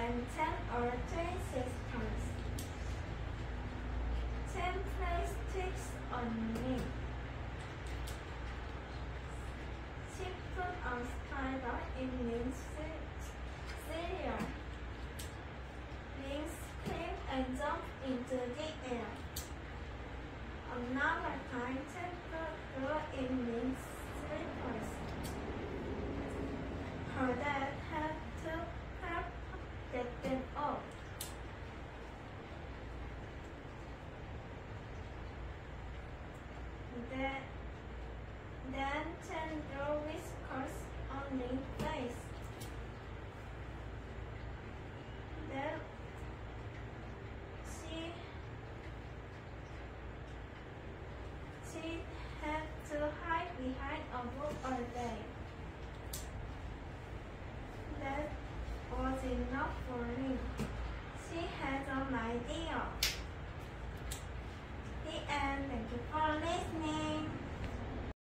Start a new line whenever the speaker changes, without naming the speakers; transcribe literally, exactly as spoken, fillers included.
and ten or twin sisters. Ten placed ticks on me. She put a spider in Ling's cereal. Ling screamed and jumped into the air. Another time, ten grew in Ling's slippers. Her dad had to help get them off. Then, then ten grew whiskers on Ling's face.